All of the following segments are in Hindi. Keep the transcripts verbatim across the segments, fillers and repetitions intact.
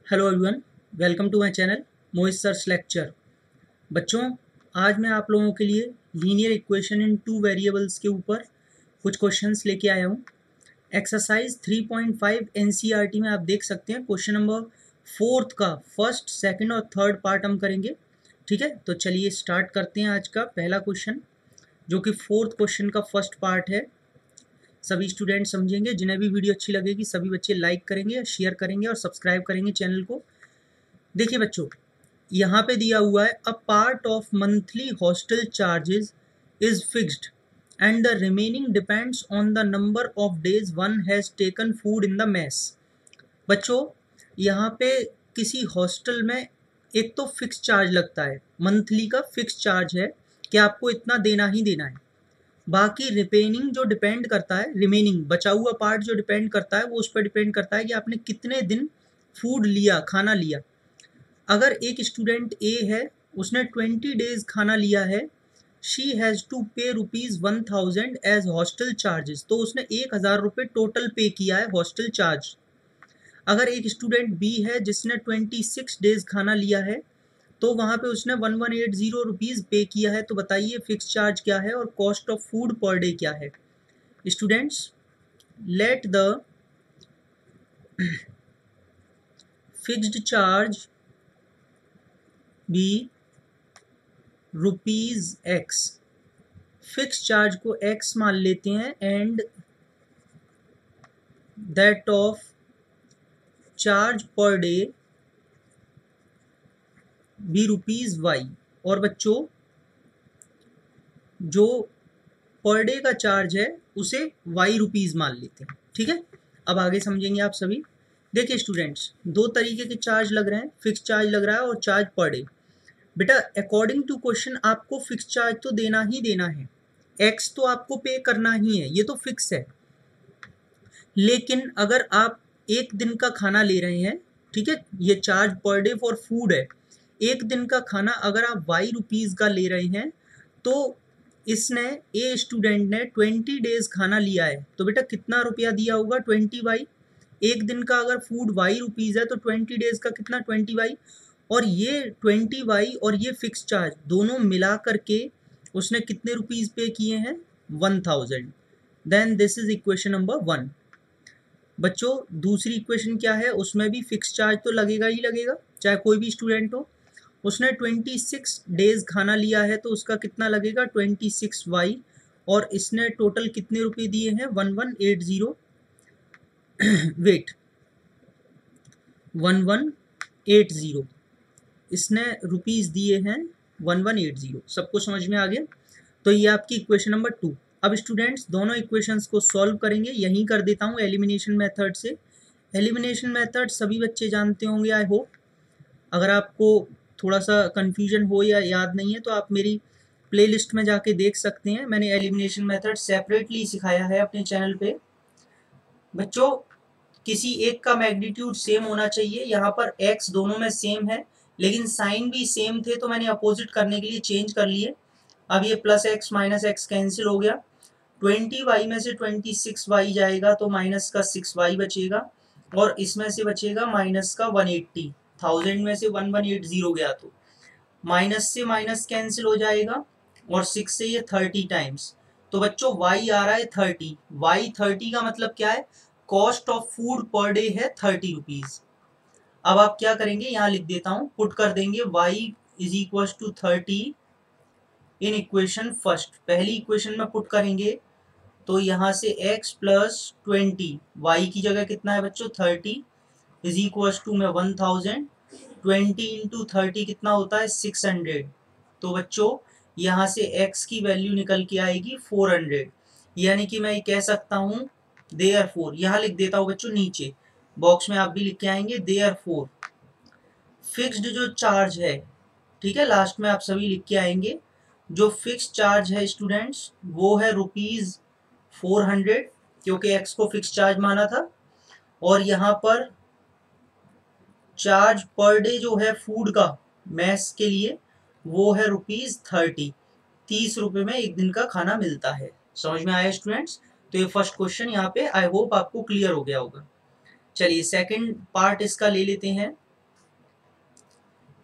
Hello everyone, welcome to my channel Mohit sir's lecture. बच्चों, आज मैं आप लोगों के लिए linear equation in two variables के ऊपर कुछ क्वेश्चंस लेके आया हूँ। Exercise three point five NCERT में आप देख सकते हैं क्वेश्चन नंबर फोर्थ का फर्स्ट, सेकंड और थर्ड पार्ट हम करेंगे। ठीक है, तो चलिए स्टार्ट करते हैं आज का पहला क्वेश्चन, जो कि फोर्थ क्वेश्चन का फर्स्ट पार्ट है। सभी स्टूडेंट समझेंगे, जिन्हें भी वीडियो अच्छी लगेगी सभी बच्चे लाइक करेंगे, शेयर करेंगे और सब्सक्राइब करेंगे चैनल को। देखिए बच्चों, यहाँ पे दिया हुआ है a part of monthly hostel charges is fixed and the remaining depends on the number of days one has taken food in the mess. बच्चों, यहाँ पे किसी हॉस्टल में एक तो फिक्स चार्ज लगता है, मंथली का फिक्स चार्ज है कि आपको इतना देना ही देना है। बाकी रिमेनिंग जो डिपेंड करता है, रिमेनिंग बचा हुआ पार्ट जो डिपेंड करता है वो उस पर डिपेंड करता है कि आपने कितने दिन फूड लिया, खाना लिया। अगर एक स्टूडेंट ए है, उसने ट्वेंटी डेज खाना लिया है, she has to pay rupees one thousand as hostel charges, तो उसने एक हज़ार रुपये टोटल पे किया है हॉस्टल चार्ज। अगर एक स्टूडेंट बी है जिसने ट्वेंटी सिक्स डेज खाना लिया है, तो वहाँ पे उसने one one eight zero rupees pay किया है। तो बताइए फिक्स चार्ज क्या है और cost of food per day क्या है। Students, let the fixed charge be rupees X. Fix charge को एक्स मान लेते हैं and that of charge per day be rupees Y. और बच्चों, जो पर डे का चार्ज है उसे वाई रुपीज़ मान लेते हैं। ठीक है, अब आगे समझेंगे आप सभी। देखिए स्टूडेंट्स, दो तरीके के चार्ज लग रहे हैं, फिक्स चार्ज लग रहा है और चार्ज पर डे। बेटा, अकॉर्डिंग टू क्वेश्चन आपको फिक्स चार्ज तो देना ही देना है, एक्स तो आपको पे करना ही है, ये तो फिक्स है। लेकिन अगर आप एक दिन का खाना ले रहे हैं, ठीक है, ये charge per day for food है, एक दिन का खाना अगर आप वाई रुपीज़ का ले रहे हैं, तो इसने ए स्टूडेंट ने ट्वेंटी डेज खाना लिया है, तो बेटा कितना रुपया दिया होगा, ट्वेंटी वाई। एक दिन का अगर फूड वाई रुपीज़ है तो ट्वेंटी डेज का कितना, ट्वेंटी वाई। और ये ट्वेंटी वाई और ये फिक्स चार्ज दोनों मिला करके उसने कितने रुपीज़ पे किए हैं, one thousand. Then this is equation number one. बच्चों, दूसरी इक्वेशन क्या है, उसमें भी फिक्स चार्ज तो लगेगा ही लगेगा, चाहे कोई भी स्टूडेंट हो। उसने ट्वेंटी सिक्स डेज खाना लिया है तो उसका कितना लगेगा, ट्वेंटी सिक्स वाई। और इसने टोटल कितने रुपए दिए हैं, one one eight zero wait one one eight zero, इसने रुपीज़ दिए हैं वन वन एट जीरो। सबको समझ में आ गया? तो ये आपकी इक्वेशन नंबर टू। अब स्टूडेंट्स, दोनों इक्वेशंस को सॉल्व करेंगे, यहीं कर देता हूँ एलिमिनेशन मेथड से। एलिमिनेशन मेथड सभी बच्चे जानते होंगे आई होप। अगर आपको थोड़ा सा कन्फ्यूजन हो या याद नहीं है तो आप मेरी प्लेलिस्ट में जाके देख सकते हैं, मैंने एलिमिनेशन मेथड सेपरेटली सिखाया है अपने चैनल पे। बच्चों, किसी एक का मैग्नीट्यूड सेम होना चाहिए, यहाँ पर x दोनों में सेम है लेकिन साइन भी सेम थे तो मैंने अपोजिट करने के लिए चेंज कर लिए। अब ये plus X minus X cancel हो गया, ट्वेंटी वाई में से ट्वेंटी सिक्स वाई जाएगा तो माइनस का सिक्स वाई बचेगा, और इसमें से बचेगा माइनस का वन एट्टी। थाउजेंड में से वन वन एट जीरो गया तो माइनस से माइनस कैंसिल हो जाएगा, और सिक्स से ये थर्टी टाइम्स। तो बच्चों वाई आ रहा है थर्टी, वाई थर्टी का मतलब क्या है, cost of food per day है थर्टी रुपीज। अब आप क्या करेंगे, यहाँ लिख देता हूँ, पुट कर देंगे y is equal to thirty in equation first. पहली इक्वेशन में पुट करेंगे तो यहाँ से x प्लस ट्वेंटी, वाई की जगह कितना है बच्चों, थर्टी, इज इक्वल टू में one thousand. Twenty into thirty कितना होता है, सिक्स हंड्रेड। तो बच्चों यहाँ से x की वैल्यू निकल के आएगी फोर हंड्रेड। यानी कि मैं ये कह सकता हूँ देयरफॉर, यहाँ लिख देता हूँ बच्चों, नीचे बॉक्स में आप भी लिख के आएंगे देयरफॉर फिक्स्ड जो चार्ज है, ठीक है, लास्ट में आप सभी लिख के आएंगे, जो फिक्स चार्ज है स्टूडेंट्स वो है रुपीज फोर हंड्रेड, क्योंकि एक्स को फिक्स चार्ज माना था। और यहाँ पर चार्ज पर डे जो है फूड का मैस के लिए वो है रुपीज थर्टी, तीस रुपए में एक दिन का खाना मिलता है। समझ में आया स्टूडेंट्स? तो ये फर्स्ट क्वेश्चन यहाँ पे आई होप आपको क्लियर हो गया होगा। चलिए सेकंड पार्ट इसका ले लेते हैं।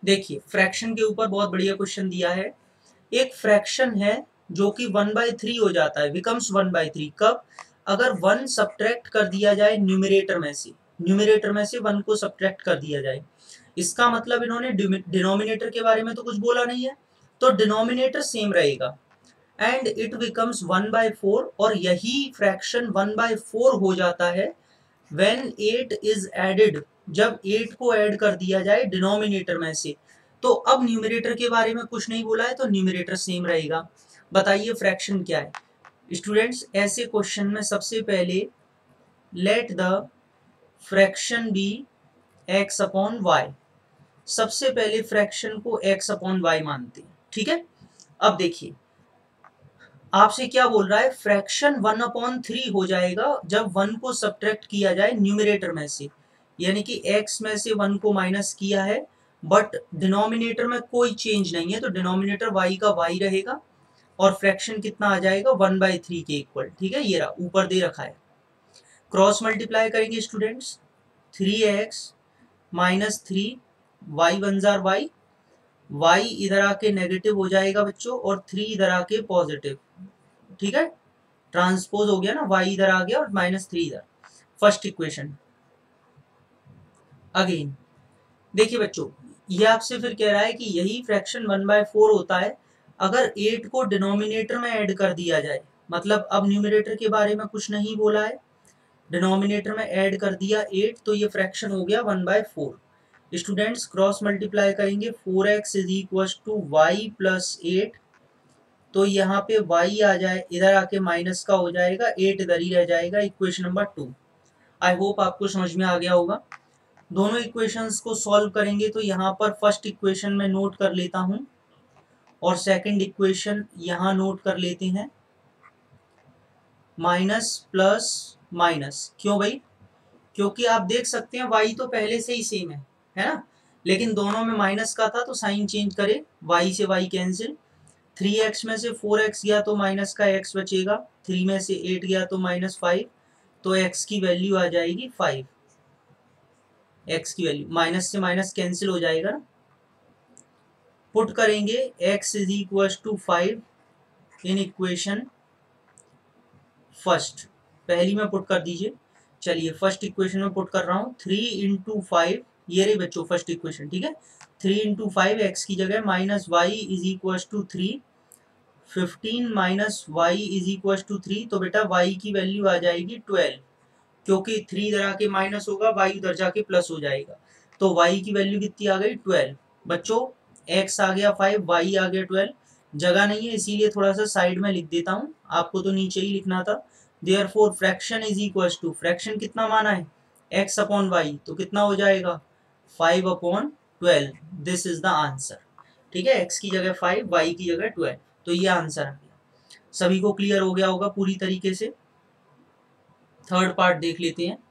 देखिए फ्रैक्शन के ऊपर बहुत बढ़िया क्वेश्चन दिया है। एक फ्रैक्शन है जो कि वन बाई थ्री हो जाता है, बिकम्स वन बाई थ्री कब? अगर वन सब्ट्रैक्ट कर दिया जाए न्यूमरेटर में से, न्यूमरेटर में से वन को सब्ट्रैक्ट कर दिया जाए। इसका मतलब इन्होंने डिनोमिनेटर के बारे में तो कुछ बोला नहीं है, तो डिनोमिनेटर सेम रहेगा and it becomes one by four. और यही फ्रैक्शन वन बाई फोर हो जाता है व्हेन एट इज एडेड, जब एट को ऐड कर दिया जाए डिनोमिनेटर में से। तो अब न्यूमरेटर के बारे में कुछ नहीं बोला है तो न्यूमरेटर सेम रहेगा। बताइए फ्रैक्शन क्या है स्टूडेंट्स? ऐसे क्वेश्चन में सबसे पहले let the fraction be X upon Y, सबसे पहले फ्रैक्शन को एक्स अपॉन वाई मानते हैं, ठीक है। अब देखिए आपसे क्या बोल रहा है, फ्रैक्शन वन अपॉन थ्री हो जाएगा जब वन को सब्ट्रैक्ट किया जाए न्यूमरेटर में से, यानी कि x में से वन को माइनस किया है बट डिनोमिनेटर में कोई चेंज नहीं है, तो डिनोमिनेटर y का y रहेगा और फ्रैक्शन कितना आ जाएगा वन बाई थ्री के इक्वल, ठीक है। ये रहा ऊपर दे रखा है, क्रॉस मल्टीप्लाई करेंगे students, three X minus three, Y one जार वाई, y इधर आके नेगेटिव हो जाएगा बच्चों और थ्री इधर आके पॉजिटिव, ठीक है, ट्रांसपोज हो गया ना, y इधर आ गया और माइनस थ्री इधर। फर्स्ट इक्वेशन अगेन देखिए बच्चों, ये आपसे फिर कह रहा है कि यही फ्रैक्शन वन बाय फोर होता है अगर एट को डिनोमिनेटर में ऐड कर दिया जाए। मतलब अब न्यूमरेटर के बारे में कुछ नहीं बोला है, डिनोमिनेटर में ऐड कर दिया एट, तो ये फ्रैक्शन हो गया one by four. Students cross multiply करेंगे, four X is equal to Y plus eight, तो यहाँ पे y आ जाए, इधर आके माइनस का हो जाएगा, एट इधर ही रह जाएगा। Equation number two, I hope आपको समझ में आ गया होगा। दोनों इक्वेशंस को सॉल्व करेंगे तो यहाँ पर फर्स्ट इक्वेशन में नोट कर लेता हूँ और सेकंड इक्वेशन यहाँ नोट कर लेते हैं, माइनस प्लस माइनस। क्यों भाई? क्योंकि आप देख सकते हैं y तो पहले से ही सेम है, है ना, लेकिन दोनों में माइनस का था तो साइन चेंज करे, y से y कैंसिल, थ्री एक्स में से फोर एक्स गया तो माइनस का x बचेगा, थ्री में से एट गया तो माइनस फाइव, तो x की वैल्यू आ जाएगी फाइव। x की वैल्यू माइनस से माइनस कैंसिल हो जाएगा ना, पुट करेंगे x is equal to five in equation first, पहली में पुट कर दीजिए। चलिए फर्स्ट इक्वेशन में पुट कर रहा हूँ, थ्री इंटू फाइव, ये रही बच्चों फर्स्ट इक्वेशन, ठीक है। थ्री इंटू फाइव एक्स की जगह minus Y is equal to three, fifteen minus Y is equal to three, तो बेटा y की वैल्यू आ जाएगी ट्वेल्व, क्योंकि थ्री इधर आके माइनस होगा, y उधर जाके प्लस हो जाएगा, तो y की वैल्यू कितनी आ गई ट्वेल्व। बच्चों x आ गया फाइव, y आ गया ट्वेल्व, जगह नहीं है इसीलिए थोड़ा सा साइड में लिख देता हूँ, आपको तो नीचे ही लिखना था। Therefore fraction is equal to, fraction कितना माना है x अपॉन वाई, तो कितना हो जाएगा five upon twelve, this is the answer, ठीक है। x की जगह फाइव, y की जगह ट्वेल्व, तो ये आंसर आ गया। सभी को क्लियर हो गया होगा पूरी तरीके से। थर्ड पार्ट देख लेते हैं।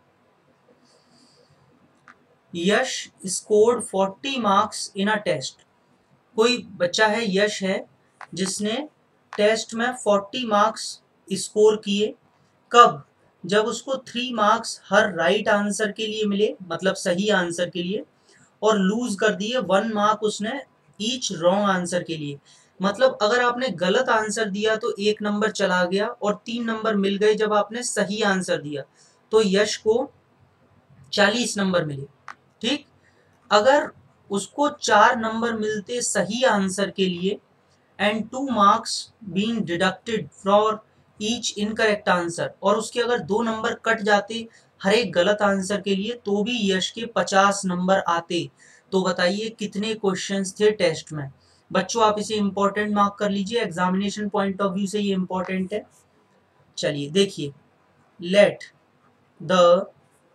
Yash scored forty marks in a test, कोई बच्चा है यश है जिसने टेस्ट में फोर्टी मार्क्स स्कोर किए, कब? जब उसको थ्री मार्क्स हर राइट आंसर के लिए मिले, मतलब सही आंसर के लिए, और लूज कर दिए वन मार्क उसने ईच रॉन्ग आंसर के लिए। मतलब अगर आपने गलत आंसर दिया तो एक नंबर चला गया और तीन नंबर मिल गए जब आपने सही आंसर दिया, तो यश को चालीस नंबर मिले, ठीक। अगर उसको चार नंबर मिलते सही आंसर के लिए and two marks being deducted for each incorrect answer, और उसके अगर दो नंबर कट जाते हर एक गलत आंसर के लिए, तो भी यश के पचास नंबर आते। तो बताइए कितने क्वेश्चंस थे टेस्ट में? बच्चों आप इसे इंपॉर्टेंट मार्क कर लीजिए, एग्जामिनेशन पॉइंट ऑफ व्यू से ये इंपॉर्टेंट है। चलिए देखिए, लेट द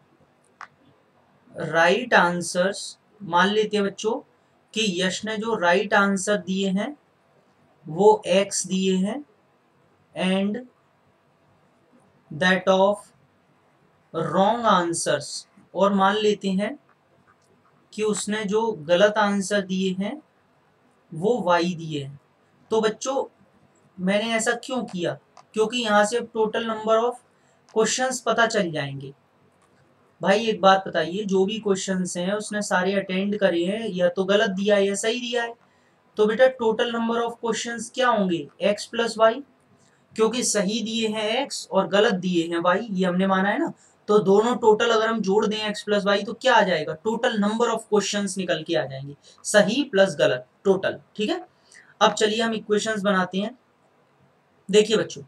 राइट आंसर्स, मान लेते हैं बच्चों कि यश ने जो राइट आंसर दिए हैं वो x दिए हैं and that of wrong answers, और मान लेते हैं कि उसने जो गलत आंसर दिए हैं वो y दिए हैं। तो बच्चों मैंने ऐसा क्यों किया? क्योंकि यहाँ से टोटल नंबर ऑफ क्वेश्चंस पता चल जाएंगे। भाई एक बात बताइए, जो भी क्वेश्चंस हैं उसने सारे अटेंड करे हैं, या तो गलत दिया है या सही दिया है। तो बेटा टोटल नंबर ऑफ क्वेश्चंस क्या होंगे, x प्लस वाई, क्योंकि सही दिए हैं x और गलत दिए हैं y, ये हमने माना है ना। तो दोनों टोटल अगर हम जोड़ दें x प्लस वाई तो क्या आ जाएगा, टोटल नंबर ऑफ क्वेश्चंस निकल के आ जाएंगे, सही प्लस गलत टोटल। ठीक है, अब चलिए हम इक्वेशंस बनाते हैं। देखिए बच्चों,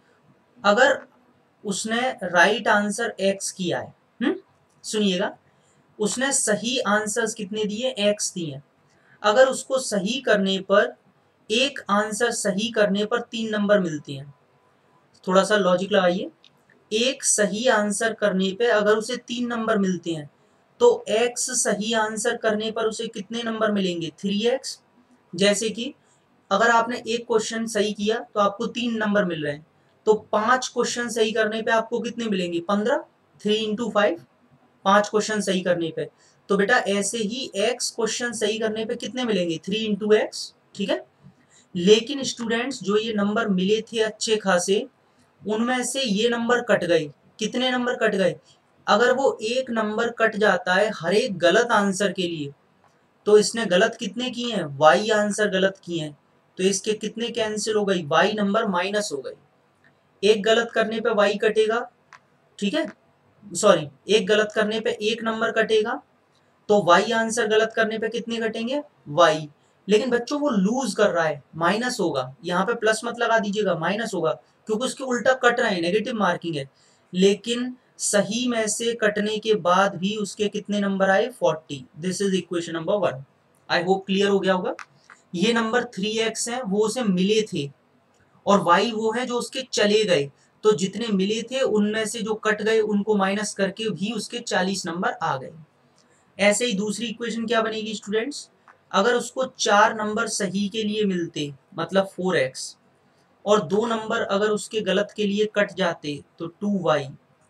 अगर उसने राइट आंसर x किया है, हम्म सुनिएगा, उसने सही आंसर्स कितने दिए, x दिए। अगर उसको सही करने पर, एक आंसर सही करने पर तीन नंबर मिलते हैं। थोड़ा सा लॉजिक लगाइए, एक सही आंसर करने पे अगर उसे तीन नंबर मिलते हैं तो x सही आंसर करने पर उसे कितने नंबर मिलेंगे, थ्री एक्स। जैसे कि अगर आपने एक क्वेश्चन सही किया तो आपको तीन नंबर मिल रहे हैं, तो पांच क्वेश्चन सही करने पे आपको कितने मिलेंगे, पंद्रह। थ्री इंटू फाइव, पांच क्वेश्चन सही करने पे। तो बेटा ऐसे ही x क्वेश्चन सही करने पे कितने मिलेंगे, थ्री इंटू एक्स। ठीक है, लेकिन स्टूडेंट्स जो ये नंबर मिले थे अच्छे खासे, उनमें से ये नंबर कट गए। कितने नंबर कट गए, अगर वो एक नंबर कट जाता है हर एक गलत आंसर के लिए, तो इसने गलत कितने किए हैं, वाई आंसर गलत किए हैं, तो इसके कितने कैंसिल हो गई, वाई नंबर माइनस हो गए। एक गलत करने पे वाई कटेगा, ठीक है, सॉरी, एक गलत करने पे एक नंबर कटेगा, तो वाई आंसर गलत करने पे कितने कटेंगे, वाई। लेकिन बच्चों वो लूज कर रहा है, माइनस होगा, यहाँ पे प्लस मत लगा दीजिएगा, माइनस होगा, क्योंकि उसके उल्टा कट रहे हैं, नेगेटिव मार्किंग है। लेकिन सही में से कटने के बाद भी उसके कितने नंबर आए, forty. This is equation number one. I hope clear हो गया होगा। ये नंबर थ्री एक्स है, वो उसे मिले थे, और y वो है जो उसके चले गए। तो जितने मिले थे उनमें से जो कट गए उनको माइनस करके भी उसके चालीस नंबर आ गए। ऐसे ही दूसरी इक्वेशन क्या बनेगी स्टूडेंट्स, अगर उसको चार नंबर सही के लिए मिलते, मतलब फोर एक्स, और दो नंबर अगर उसके गलत के लिए कट जाते तो टू वाई,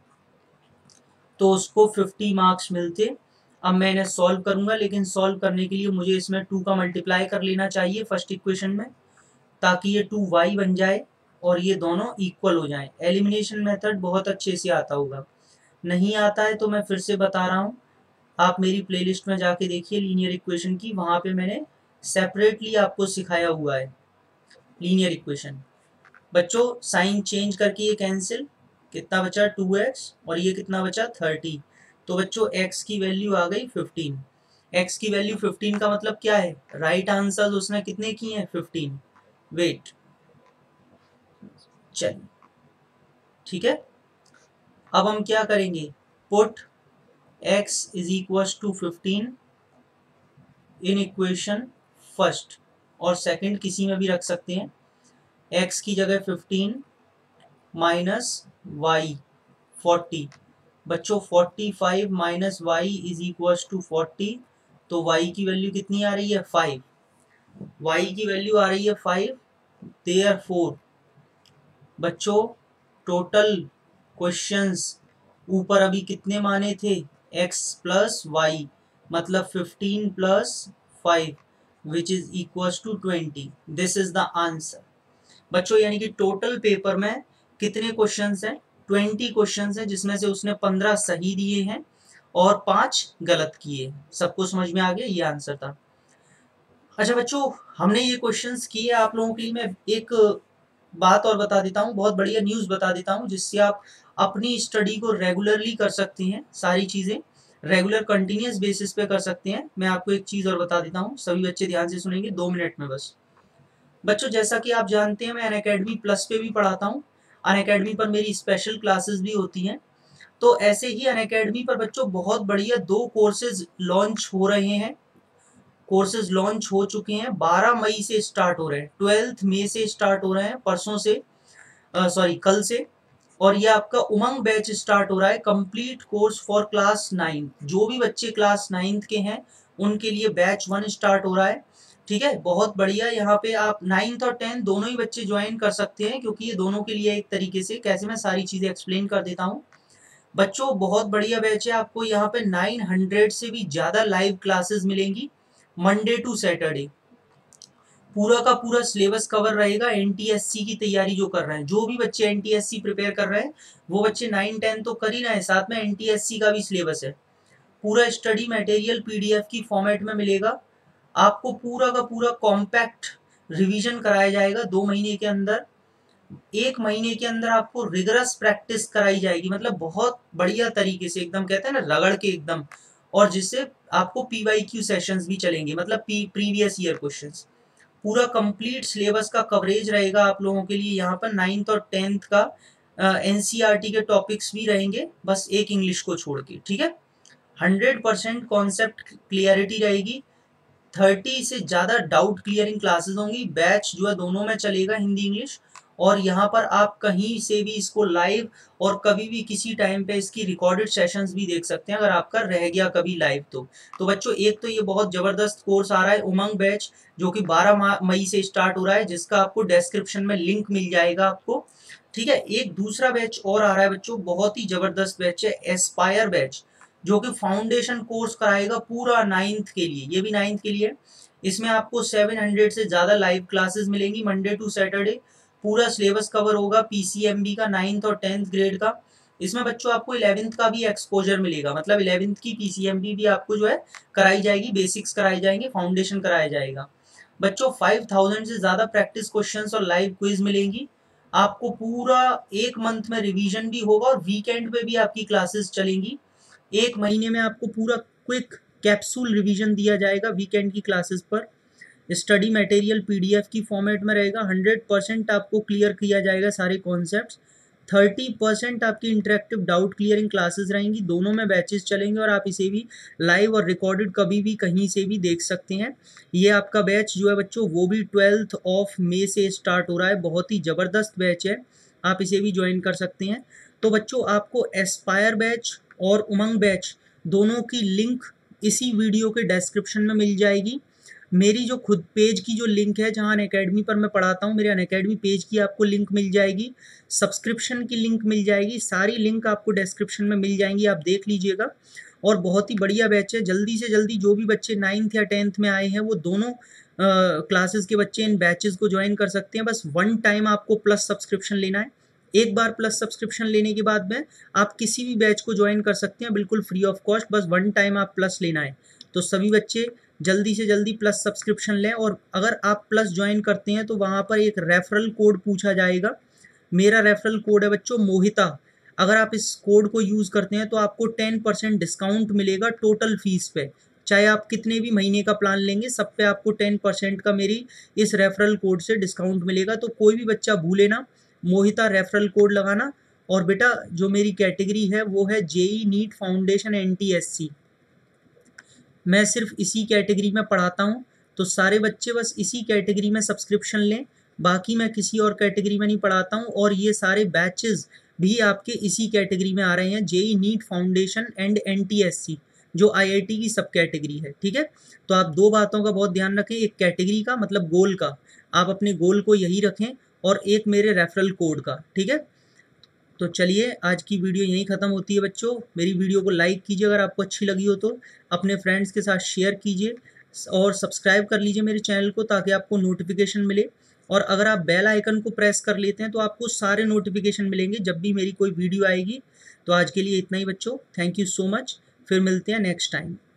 तो उसको फिफ्टी मार्क्स मिलते। अब मैं इन्हें सॉल्व करूंगा, लेकिन सॉल्व करने के लिए मुझे इसमें टू का मल्टीप्लाई कर लेना चाहिए फर्स्ट इक्वेशन में, ताकि ये टू वाई बन जाए और ये दोनों इक्वल हो जाएं। एलिमिनेशन मेथड बहुत अच्छे से आता होगा, नहीं आता है तो मैं फिर से बता रहा हूँ, आप मेरी प्लेलिस्ट में जाके देखिए लीनियर इक्वेशन की, वहाँ पे मैंने सेपरेटली आपको सिखाया हुआ है लीनियर इक्वेशन। बच्चों साइन चेंज करके ये कैंसिल, कितना बचा टू एक्स, और ये कितना बचा थर्टी। तो बच्चों x की वैल्यू आ गई फिफ्टीन। x की वैल्यू फिफ्टीन का मतलब क्या है, राइट आंसर उसने कितने किए हैं, फिफ्टीन। वेट, चलिए ठीक है, अब हम क्या करेंगे, put x is equal to fifteen in equation first, और सेकंड किसी में भी रख सकते हैं। x की जगह फिफ्टीन माइनस वाई फोर्टी। बच्चों forty five minus Y is equal to forty, तो y की वैल्यू कितनी आ रही है, फाइव। y की वैल्यू आ रही है फाइव, देयरफॉर बच्चों टोटल क्वेश्चंस ऊपर अभी कितने माने थे, x प्लस वाई, मतलब fifteen plus five which is equal to twenty. This is the answer. बच्चों यानी कि टोटल पेपर में कितने क्वेश्चंस हैं, ट्वेंटी क्वेश्चंस हैं, जिसमें से उसने पंद्रह सही दिए हैं और पांच गलत किए। सबको समझ में आ गया, ये आंसर था। अच्छा बच्चों, हमने ये क्वेश्चंस किए आप लोगों के लिए। मैं एक बात और बता देता हूँ, बहुत बढ़िया न्यूज़ बता देता हूँ, जिससे आप अपनी स्टडी को रेगुलरली कर सकते हैं, सारी चीज़ें रेगुलर कंटिन्यूस बेसिस पे कर सकते हैं। मैं आपको एक चीज़ और बता देता हूँ, सभी बच्चे ध्यान से सुनेंगे, दो मिनट में बस। बच्चों जैसा कि आप जानते हैं मैं अनअकैडमी प्लस पे भी पढ़ाता हूँ, अनअकैडमी पर मेरी स्पेशल क्लासेस भी होती हैं। तो ऐसे ही अनअकैडमी पर बच्चों बहुत बढ़िया दो कोर्सेज लॉन्च हो रहे हैं, कोर्सेज लॉन्च हो चुके हैं, बारह मई से स्टार्ट हो रहे हैं, ट्वेल्थ मई से स्टार्ट हो रहे हैं, परसों से, सॉरी कल से। और ये आपका उमंग बैच स्टार्ट हो रहा है, complete course for class nine. जो भी बच्चे क्लास नाइन्थ के हैं उनके लिए बैच वन स्टार्ट हो रहा है। ठीक है, बहुत बढ़िया, यहाँ पे आप नाइन्थ और टेंथ दोनों ही बच्चे ज्वाइन कर सकते हैं, क्योंकि ये दोनों के लिए एक तरीके से, कैसे मैं सारी चीज़ें एक्सप्लेन कर देता हूँ। बच्चों बहुत बढ़िया बैच है, आपको यहाँ पे नाइन हंड्रेड से भी ज़्यादा लाइव क्लासेस मिलेंगी मंडे टू सैटरडे। पूरा का पूरा सिलेबस कवर रहेगा। एनटीएससी की तैयारी जो कर रहे हैं, जो भी बच्चे एनटीएससी प्रिपेयर कर रहे हैं वो बच्चे नाइन टेन तो कर ही रहे हैं, साथ में एनटीएससी का भी सिलेबस है। पूरा स्टडी मटेरियल पीडीएफ की फॉर्मेट में मिलेगा आपको, पूरा का पूरा कॉम्पैक्ट रिवीजन कराया जाएगा दो महीने के अंदर। एक महीने के अंदर आपको रिगरस प्रैक्टिस कराई जाएगी, मतलब बहुत बढ़िया तरीके से, एकदम कहते हैं ना रगड़ के एकदम, और जिससे आपको पीवाईक्यू सेशंस भी चलेंगे, मतलब प्रीवियस ईयर क्वेश्चंस। पूरा कंप्लीट सिलेबस का कवरेज रहेगा आप लोगों के लिए। यहाँ पर नाइन्थ और टेंथ का एनसीईआरटी के टॉपिक्स भी रहेंगे, बस एक इंग्लिश को छोड़ के, ठीक है। हंड्रेड परसेंट कॉन्सेप्ट क्लियरिटी रहेगी। थर्टी से ज़्यादा डाउट क्लियरिंग क्लासेस होंगी। बैच जो है दोनों में चलेगा, हिंदी इंग्लिश। और यहाँ पर आप कहीं से भी इसको लाइव और कभी भी किसी टाइम पे इसकी रिकॉर्डेड सेशंस भी देख सकते हैं, अगर आपका रह गया कभी लाइव तो। तो बच्चों, एक तो ये बहुत ज़बरदस्त कोर्स आ रहा है उमंग बैच, जो कि बारह मई से स्टार्ट हो रहा है, जिसका आपको डिस्क्रिप्शन में लिंक मिल जाएगा आपको, ठीक है। एक दूसरा बैच और आ रहा है बच्चों, बहुत ही ज़बरदस्त बैच है, एस्पायर बैच, जो कि फाउंडेशन कोर्स कराएगा पूरा नाइन्थ के लिए, ये भी नाइन्थ के लिए। इसमें आपको सेवन हंड्रेड से ज़्यादा लाइव क्लासेस मिलेंगी मंडे टू सैटरडे। पूरा सिलेबस कवर होगा पीसीएमबी का, नाइन्थ और टेंथ ग्रेड का। इसमें बच्चों आपको इलेवेंथ का भी एक्सपोजर मिलेगा, मतलब इलेवेंथ की पीसीएमबी भी आपको जो है कराई जाएगी, बेसिक्स कराए जाएंगे, फाउंडेशन कराया जाएगा। बच्चों फाइव थाउजेंड से ज़्यादा प्रैक्टिस क्वेश्चंस और लाइव क्विज मिलेंगी आपको। पूरा एक मंथ में रिवीजन भी होगा और वीकेंड पे भी आपकी क्लासेस चलेंगी। एक महीने में आपको पूरा क्विक कैप्सूल रिवीजन दिया जाएगा वीकेंड की क्लासेस पर। स्टडी मटेरियल पीडीएफ की फॉर्मेट में रहेगा। हंड्रेड परसेंट आपको क्लियर किया जाएगा सारे कॉन्सेप्ट्स। थर्टी परसेंट आपकी इंटरेक्टिव डाउट क्लियरिंग क्लासेस रहेंगी, दोनों में बैचेस चलेंगे और आप इसे भी लाइव और रिकॉर्डेड कभी भी कहीं से भी देख सकते हैं। ये आपका बैच जो है बच्चों, वो भी ट्वेल्थ ऑफ मई से स्टार्ट हो रहा है, बहुत ही ज़बरदस्त बैच है, आप इसे भी ज्वाइन कर सकते हैं। तो बच्चों, आपको एस्पायर बैच और उमंग बैच दोनों की लिंक इसी वीडियो के डिस्क्रिप्शन में मिल जाएगी। मेरी जो खुद पेज की जो लिंक है, जहाँ अनअकैडमी पर मैं पढ़ाता हूँ, मेरे अनअकैडमी पेज की आपको लिंक मिल जाएगी, सब्सक्रिप्शन की लिंक मिल जाएगी, सारी लिंक आपको डिस्क्रिप्शन में मिल जाएंगी, आप देख लीजिएगा। और बहुत ही बढ़िया बैच है। जल्दी से जल्दी जो भी बच्चे नाइन्थ या टेंथ में आए हैं वो दोनों क्लासेस के बच्चे इन बैचेस को ज्वाइन कर सकते हैं। बस वन टाइम आपको प्लस सब्सक्रिप्शन लेना है। एक बार प्लस सब्सक्रिप्शन लेने के बाद में आप किसी भी बैच को ज्वाइन कर सकते हैं, बिल्कुल फ्री ऑफ कॉस्ट, बस वन टाइम आप प्लस लेना है। तो सभी बच्चे जल्दी से जल्दी प्लस सब्सक्रिप्शन लें। और अगर आप प्लस ज्वाइन करते हैं तो वहाँ पर एक रेफरल कोड पूछा जाएगा। मेरा रेफरल कोड है बच्चों मोहिता। अगर आप इस कोड को यूज़ करते हैं तो आपको टेन परसेंट डिस्काउंट मिलेगा टोटल फीस पे, चाहे आप कितने भी महीने का प्लान लेंगे, सब पे आपको टेन परसेंट का मेरी इस रेफरल कोड से डिस्काउंट मिलेगा। तो कोई भी बच्चा भूले ना मोहिता रेफरल कोड लगाना। और बेटा, जो मेरी कैटेगरी है वो है जेई नीट फाउंडेशन एनटीएससी, मैं सिर्फ इसी कैटेगरी में पढ़ाता हूँ। तो सारे बच्चे बस इसी कैटेगरी में सब्सक्रिप्शन लें, बाकी मैं किसी और कैटेगरी में नहीं पढ़ाता हूँ। और ये सारे बैचेस भी आपके इसी कैटेगरी में आ रहे हैं, JEE NEET foundation and NTSC, जो आईआईटी की सब कैटेगरी है, ठीक है। तो आप दो बातों का बहुत ध्यान रखें, एक कैटेगरी का मतलब गोल का, आप अपने गोल को यही रखें, और एक मेरे रेफरल कोड का, ठीक है। तो चलिए, आज की वीडियो यहीं ख़त्म होती है बच्चों। मेरी वीडियो को लाइक कीजिए अगर आपको अच्छी लगी हो तो, अपने फ्रेंड्स के साथ शेयर कीजिए और सब्सक्राइब कर लीजिए मेरे चैनल को, ताकि आपको नोटिफिकेशन मिले। और अगर आप बेल आइकन को प्रेस कर लेते हैं तो आपको सारे नोटिफिकेशन मिलेंगे जब भी मेरी कोई वीडियो आएगी। तो आज के लिए इतना ही बच्चों, थैंक यू सो मच, फिर मिलते हैं नेक्स्ट टाइम।